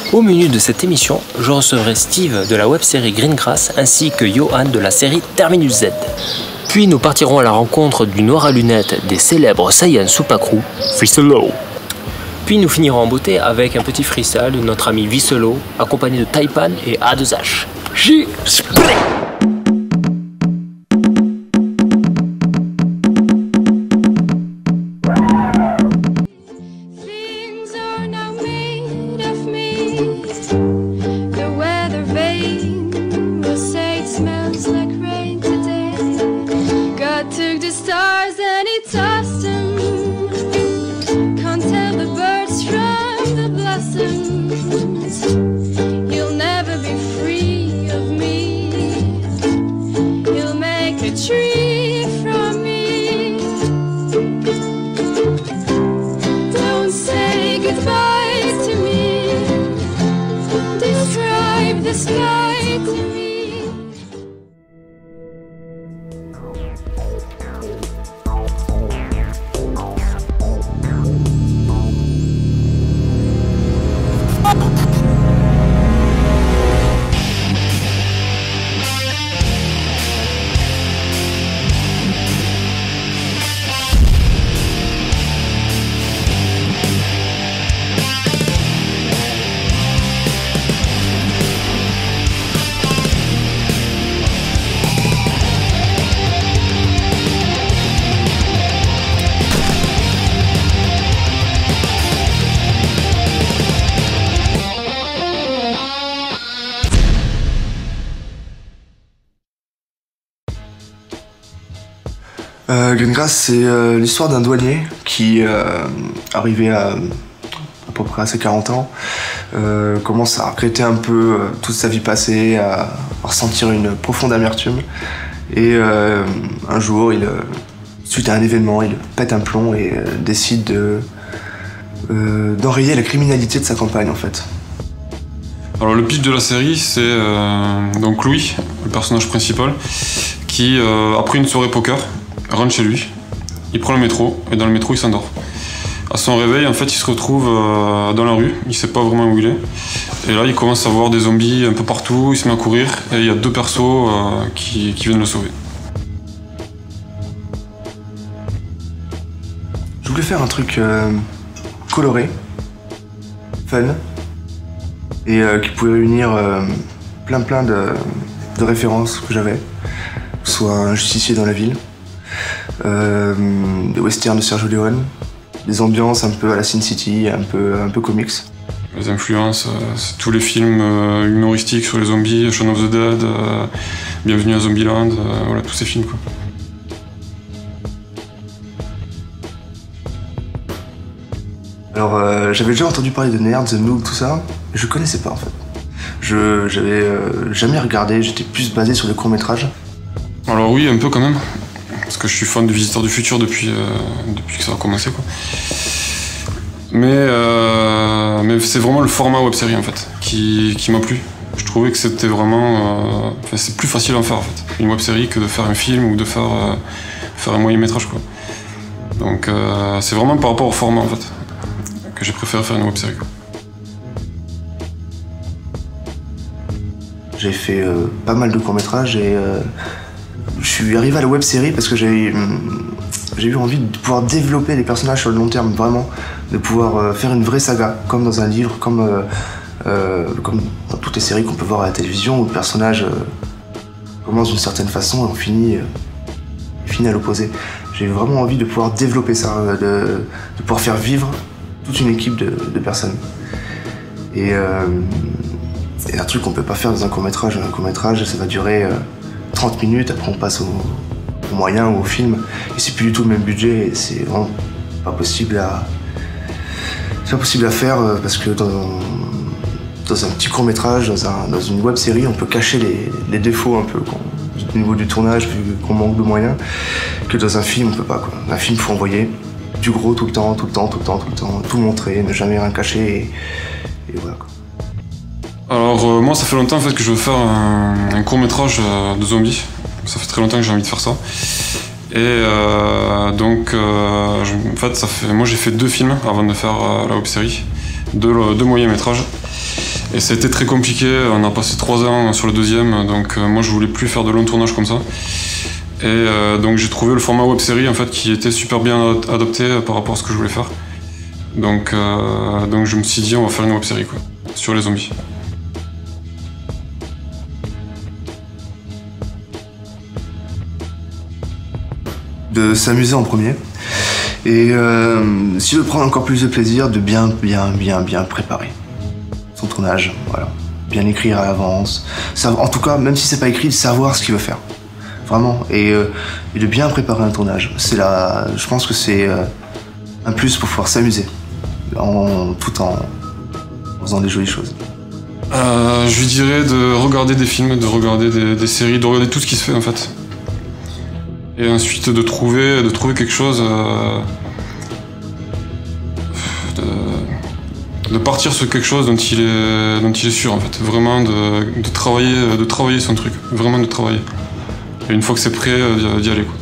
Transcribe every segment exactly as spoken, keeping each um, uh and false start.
Au menu de cette émission, je recevrai Steve de la web-série Greengrass ainsi que Johan de la série Terminus Z. Puis nous partirons à la rencontre du noir à lunettes des célèbres Saiyan Supakru, Visselo. Puis nous finirons en beauté avec un petit freestyle de notre ami Visselo, accompagné de Taipan et A deux H. J Spray. Euh, Greengrass, c'est euh, l'histoire d'un douanier qui, euh, arrivé à, à peu près à ses quarante ans, euh, commence à regretter un peu euh, toute sa vie passée, à, à ressentir une profonde amertume. Et euh, un jour, il, euh, suite à un événement, il pète un plomb et euh, décide de, euh, d'enrayer la criminalité de sa campagne en fait. Alors le pitch de la série, c'est euh, donc Louis, le personnage principal, qui, euh, après une soirée poker, rentre chez lui, il prend le métro, et dans le métro il s'endort. À son réveil, en fait, il se retrouve euh, dans la rue, il sait pas vraiment où il est. Et là, il commence à voir des zombies un peu partout, il se met à courir, et il y a deux persos euh, qui, qui viennent le sauver. Je voulais faire un truc euh, coloré, fun, et euh, qui pouvait réunir euh, plein plein de, de références que j'avais, soit un justicier dans la ville, Euh, des westerns de Sergio Leone, des ambiances un peu à la Sin City, un peu, un peu comics. Les influences, euh, c'est tous les films euh, humoristiques sur les zombies, Shaun of the Dead, euh, Bienvenue à Zombieland, euh, voilà, tous ces films quoi. Alors euh, j'avais déjà entendu parler de Nerd, The Noob, tout ça, mais je connaissais pas en fait. Je j'avais euh, jamais regardé, j'étais plus basé sur les courts-métrages. Alors oui, un peu quand même. Parce que je suis fan de Visiteurs du Futur depuis, euh, depuis que ça a commencé quoi. Mais, euh, mais c'est vraiment le format web-série en fait qui, qui m'a plu. Je trouvais que c'était vraiment... Euh, enfin, c'est plus facile à en faire en fait. Une web-série que de faire un film ou de faire, euh, faire un moyen-métrage quoi. Donc euh, c'est vraiment par rapport au format en fait que j'ai préféré faire une web-série quoi. J'ai fait euh, pas mal de courts-métrages et euh, je suis arrivé à la web-série parce que j'ai j'ai eu envie de pouvoir développer les personnages sur le long terme, vraiment, de pouvoir euh, faire une vraie saga, comme dans un livre, comme, euh, euh, comme dans toutes les séries qu'on peut voir à la télévision, où le personnage euh, commence d'une certaine façon et on finit, euh, finit à l'opposé. J'ai vraiment envie de pouvoir développer ça, euh, de, de pouvoir faire vivre toute une équipe de, de personnes. Et euh, c'est un truc qu'on peut pas faire dans un court-métrage. Un court-métrage, ça va durer euh, trente minutes, après on passe au, au moyen ou au film. Et c'est plus du tout le même budget, et c'est vraiment pas possible à... C'est pas possible à faire euh, parce que dans, dans un petit court-métrage, dans, un, dans une web-série, on peut cacher les, les défauts un peu quand, au niveau du tournage, vu qu'on manque de moyens, que dans un film, on peut pas quoi. Un film, faut envoyer du gros tout le temps, tout le temps, tout le temps, tout le temps, tout montrer, ne jamais rien cacher, et, et voilà quoi. Alors euh, moi ça fait longtemps en fait que je veux faire un, un court-métrage euh, de zombies. Ça fait très longtemps que j'ai envie de faire ça. Et euh, donc euh, je, en fait ça fait moi j'ai fait deux films avant de faire euh, la web-série, deux, deux moyens-métrages. Et ça a été très compliqué, on a passé trois ans sur le deuxième, donc euh, moi je voulais plus faire de longs tournages comme ça. Et euh, donc j'ai trouvé le format web-série en fait qui était super bien adapté par rapport à ce que je voulais faire. Donc, euh, donc je me suis dit on va faire une web-série quoi, sur les zombies. De s'amuser en premier. Et euh, si je veux prendre encore plus de plaisir, de bien, bien, bien, bien préparer son tournage, voilà. Bien écrire à l'avance. En tout cas, même si c'est pas écrit, de savoir ce qu'il veut faire. Vraiment. Et, euh, et de bien préparer un tournage. C'est là, je pense que c'est euh, un plus pour pouvoir s'amuser. En, tout en, en faisant des jolies choses. Euh, je lui dirais de regarder des films, de regarder des, des séries, de regarder tout ce qui se fait en fait. Et ensuite de trouver, de trouver quelque chose, euh, de, de partir sur quelque chose dont il est, dont il est sûr en fait. Vraiment de, de, travailler, de travailler son truc, vraiment de travailler. Et une fois que c'est prêt, d'y aller quoi.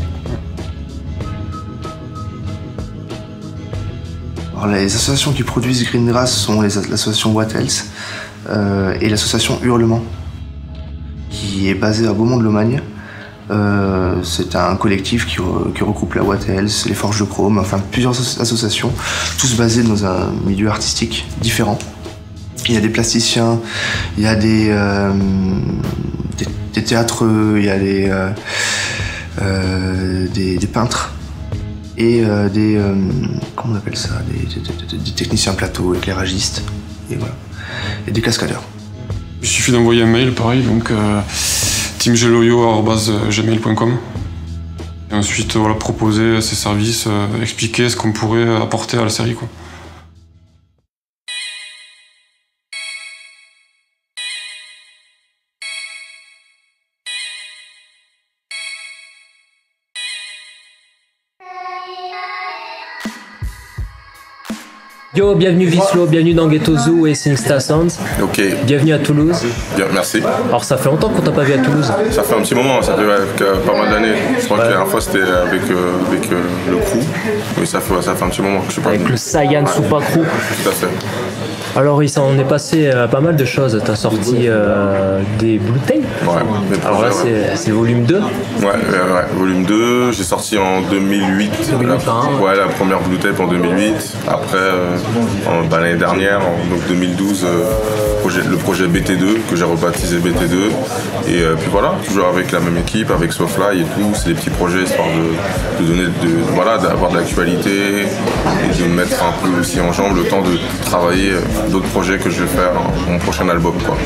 Alors, les associations qui produisent Greengrass sont l'association What Else euh, et l'association Hurlement, qui est basée à Beaumont-de-Lomagne. Euh, c'est un collectif qui, qui regroupe la What Else, les Forges de Chrome, enfin plusieurs associations, tous basés dans un milieu artistique différent. Il y a des plasticiens, il y a des, euh, des, des théâtreux, il y a des, euh, euh, des, des peintres et euh, des, euh, comment on appelle ça, des, des, des, des techniciens plateau, éclairagistes, et voilà, et des cascadeurs. Il suffit d'envoyer un mail, pareil, donc euh, teamgeloyo arobase gmail point com. Et ensuite, voilà, proposer ses services, euh, expliquer ce qu'on pourrait apporter à la série, quoi. Yo, bienvenue Vislo, bienvenue dans Ghetto Zoo et SingStar Sounds. Ok. Bienvenue à Toulouse. Bien, merci. Alors ça fait longtemps qu'on t'a pas vu à Toulouse. Ça fait un petit moment, ça fait avec, euh, pas mal d'années. Je crois ouais. que la dernière fois c'était avec, euh, avec euh, le crew. Oui, ça fait, ça fait un petit moment que je suis pas avec venu. le Saiyan ouais. Supa Crew. Tout à fait. Alors il s'en est passé euh, pas mal de choses. T'as sorti euh, des Blue Tape. Ouais. Alors là ouais. c'est volume deux. Ouais, ouais, ouais, volume deux. J'ai sorti en deux mille huit. deux mille huit la, hein, ouais, la première Blue Tape en deux mille huit. Après, euh, en, bah, l'année dernière, en donc deux mille douze, euh, projet, le projet B T deux que j'ai rebaptisé B T deux. Et euh, puis voilà, toujours avec la même équipe, avec Sofly et tout. C'est des petits projets histoire de, de donner, de, voilà, d'avoir de l'actualité et de mettre un peu aussi en jambe le temps de travailler d'autres projets que je vais faire dans mon prochain album, quoi.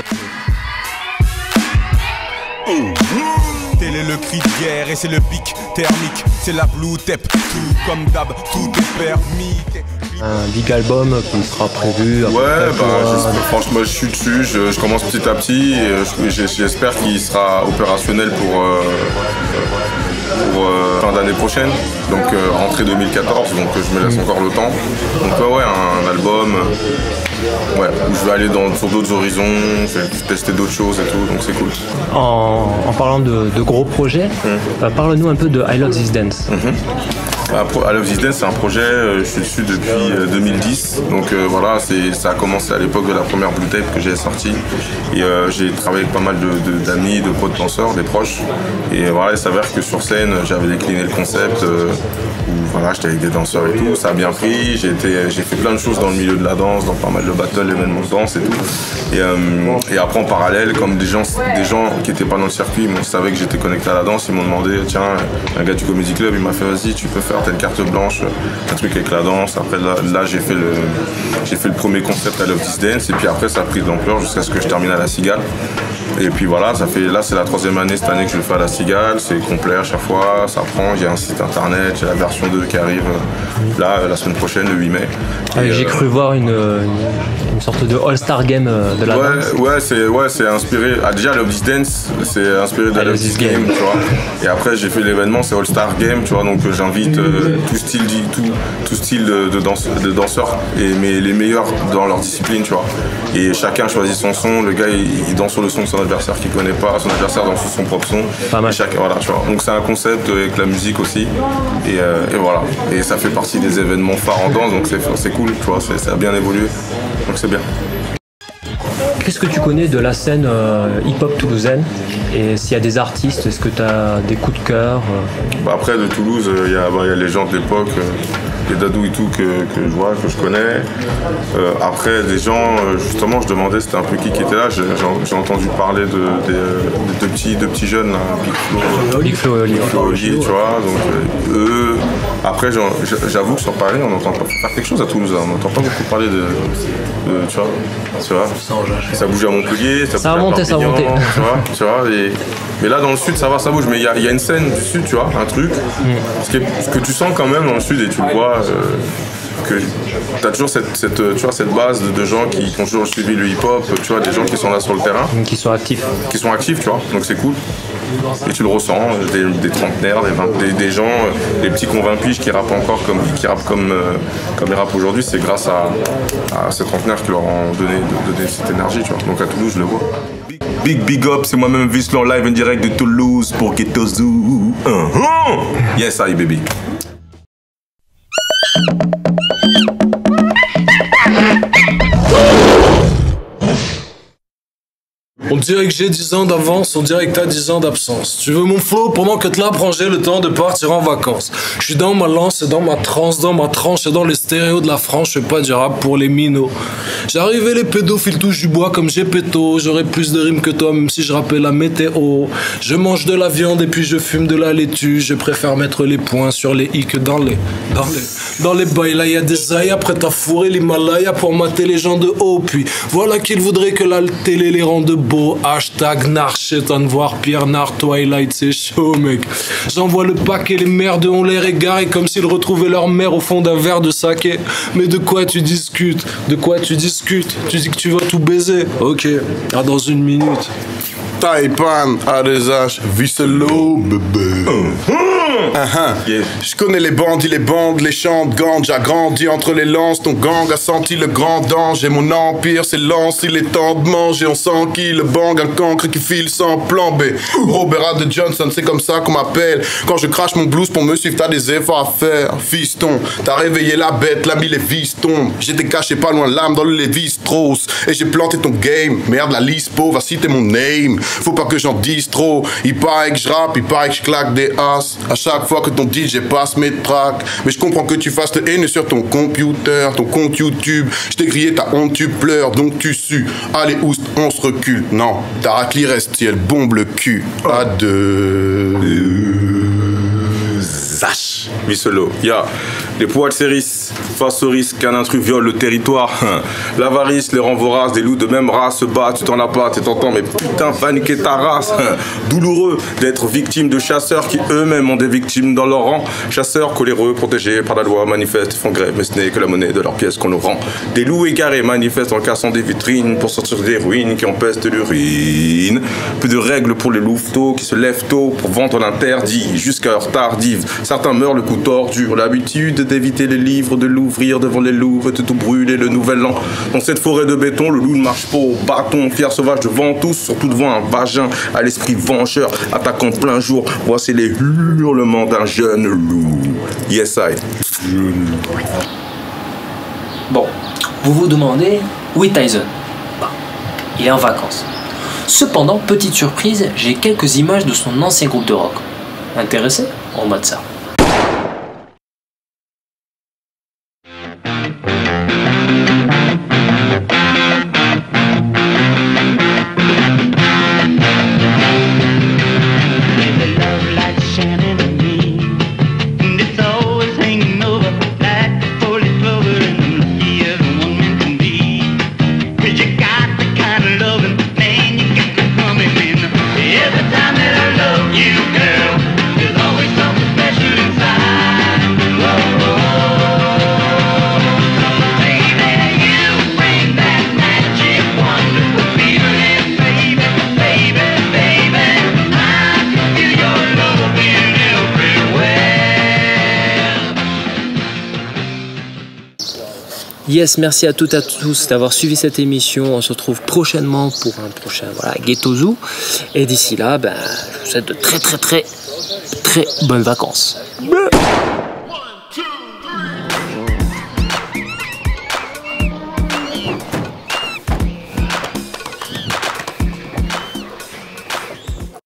Tel est le cri de guerre et c'est le pic thermique, c'est la Blue Tape, tout comme d'hab, tout est permis. Un big album qui sera prévu. Ouais, bah, franchement, je suis dessus, je, je commence petit à petit et j'espère qu'il sera opérationnel pour, euh, pour euh, fin d'année prochaine, donc euh, rentrée deux mille quatorze, donc je me laisse encore le temps. Donc ouais, ouais un, un album euh, ouais, où je vais aller dans, sur d'autres horizons, je vais tester d'autres choses et tout, donc c'est cool. En, en parlant de, de gros projets, mmh. euh, parle-nous un peu de I Love This Dance. Mmh. I Love This Dance, c'est un projet, euh, je suis dessus depuis euh, deux mille dix, donc euh, voilà, ça a commencé à l'époque de la première Blue Tape que j'ai sortie, et euh, j'ai travaillé avec pas mal d'amis, de, de, de potes danseurs, des proches, et euh, voilà, il s'avère que sur scène, j'avais décliné le concept, euh, où voilà, j'étais avec des danseurs et tout, ça a bien pris, j'ai fait plein de choses dans le milieu de la danse, dans pas mal de battles, événements de danse et tout, et, euh, et après en parallèle, comme des gens, des gens qui n'étaient pas dans le circuit, ils savaient que j'étais connecté à la danse, ils m'ont demandé, tiens, un gars du Comedy Club, il m'a fait, vas-y, tu peux faire telle carte blanche, un truc avec la danse. Après là, là j'ai fait le j'ai fait le premier concept I Love This Dance et puis après ça a pris de l'ampleur jusqu'à ce que je termine à la Cigale. Et puis voilà, ça fait là c'est la troisième année cette année que je le fais à la Cigale, c'est complet à chaque fois, ça prend, il y a un site internet, j'ai la version deux qui arrive là la semaine prochaine, le huit mai. Ah, j'ai euh, cru voir une, une, une sorte de All-Star Game de la ouais, danse. Ouais, c'est ouais, c'est inspiré, ah, déjà Love This Dance, c'est inspiré de I Love This Game, game, tu vois. Et après j'ai fait l'événement, c'est All-Star Game, tu vois, donc j'invite euh, tout style, tout, tout style de, de, danse, de danseurs, et, mais les meilleurs dans leur discipline, tu vois. Et chacun choisit son son, le gars il, il danse sur le son de son adversaire qu'il connaît pas, son adversaire danse sur son propre son. Pas mal. Et chacun, voilà, tu vois. Donc c'est un concept avec la musique aussi, et, euh, et voilà. Et ça fait partie des événements phares en danse, donc c'est cool, tu vois, ça a bien évolué, donc c'est bien. qu'est-ce que tu connais de la scène euh, hip-hop toulousaine? Et s'il y a des artistes, est-ce que tu as des coups de cœur euh... bah Après, de Toulouse, il euh, y, bah, y a les gens de l'époque, euh, les Dadou et tout, que, que je vois, que je connais. Euh, après, des gens, euh, justement, je demandais c'était un peu qui qui était là. J'ai entendu parler de, de, de, de, petits, de petits jeunes, là, Big Flo, Big Flo, Big Flo, Oli, tu vois. Donc, euh, eux, après, j'avoue que sur Paris, on n'entend pas faire quelque chose à Toulouse. Hein. On n'entend pas beaucoup parler de, de tu vois. Tu vois, ça bouge à Montpellier, ça, ça bouge a monté, à ça a monté. Tu vois, tu vois et, mais là dans le sud ça va, ça bouge, mais il y, y a une scène du sud, tu vois, un truc, mm. ce, qui est, ce que tu sens quand même dans le sud et tu le vois, euh, que tu as toujours cette, cette, tu vois, cette base de, de gens qui, qui ont toujours suivi le hip-hop, tu vois, des gens qui sont là sur le terrain. Qui sont actifs. Qui sont actifs, tu vois, donc c'est cool. Et tu le ressens, des, des trentenaires, des, vingt, des, des gens, des petits convaincus piges qui rappent encore comme, qui rappent comme, euh, comme ils rappent aujourd'hui, c'est grâce à, à ces trentenaires qui leur ont donné, de, donné cette énergie, tu vois. Donc à Toulouse, je le vois. Big big up, c'est moi-même Vislan live en direct de Toulouse pour Ghetto Zoo. Uh-huh. Yes, I baby. On dirait que j'ai dix ans d'avance, on dirait que t'as dix ans d'absence. Tu veux mon flow pendant que te la prends, j'ai le temps de partir en vacances. Je suis dans ma lance et dans ma transe, dans ma tranche et dans les stéréos de la France, je fais pas du rap pour les minots. J'arrive et les pédophiles touchent du bois comme j'ai péto. J'aurais plus de rimes que toi même si je rappelle la météo. Je mange de la viande et puis je fume de la laitue. Je préfère mettre les points sur les i que dans les... Dans les... Dans les bails, là y'a des aïas prêts à fourrer l'Himalaya pour mater les gens de haut. Puis voilà qu'ils voudraient que la télé les rende beaux. Hashtag Narchetan, voir Pierre Nard, Twilight, c'est chaud, mec. J'envoie le paquet, les merdes ont l'air égarés comme s'ils retrouvaient leur mère au fond d'un verre de saké. Mais de quoi tu discutes? De quoi tu discutes? Tu dis que tu vas tout baiser? Ok, à dans une minute. Taipan, A deux H, Visselo, bébé. Uh-huh. Yeah. Je connais les bandits, les bandes, les chantes, gandes. J'ai grandi entre les lances, ton gang a senti le grand danger. Mon empire s'élance, il est temps de manger. On sent qui le bang, un cancre qui file sans plan B. Robert de Johnson, c'est comme ça qu'on m'appelle. Quand je crache mon blues pour me suivre, t'as des efforts à faire. Fiston, t'as réveillé la bête, l'ami les vis tombent. J'étais caché pas loin de l'âme dans le Lévi-Strauss. Et j'ai planté ton game, merde la lispo, va citer mon name. Faut pas que j'en dise trop. Il paraît que je rappe, il paraît que je claque des as. À chaque fois que ton D J passe mes tracks. Mais je comprends que tu fasses le haine sur ton computer, ton compte YouTube. Je t'ai grillé ta honte, tu pleures, donc tu sues. Allez, oust, on se recule. Non, ta raclie reste si elle bombe le cul. À deux. Zash. Visselo. Ya. Les poils séris, face au risque qu'un intrus viole le territoire. L'avarice, les rangs voraces, des loups de même race se battent, tu t'en as pas, tu t'entends, mais putain, va niquer ta race. Douloureux d'être victime de chasseurs qui eux-mêmes ont des victimes dans leur rang. Chasseurs coléreux, protégés par la loi, manifestent, font grève, mais ce n'est que la monnaie de leurs pièces qu'on nous rend. Des loups égarés manifestent en cassant des vitrines pour sortir des ruines qui empestent l'urine. Plus de règles pour les louveteaux qui se lèvent tôt pour vendre l'interdit jusqu'à heure tardive. Certains meurent le coup tordu, l'habitude d'éviter les livres, de l'ouvrir devant les loups et de tout brûler le nouvel an. Dans cette forêt de béton, le loup ne marche pas au bâton, fier sauvage devant tous, surtout devant un vagin à l'esprit vengeur, attaquant plein jour. Voici les hurlements d'un jeune loup. Yes, I. Bon, vous vous demandez où est Tyson? Bah, il est en vacances. Cependant, petite surprise, j'ai quelques images de son ancien groupe de rock. Intéressé? On mate ça. Yes, merci à toutes et à tous d'avoir suivi cette émission. On se retrouve prochainement pour un prochain voilà, Ghetto Zoo. Et d'ici là, ben, je vous souhaite de très très très très bonnes vacances.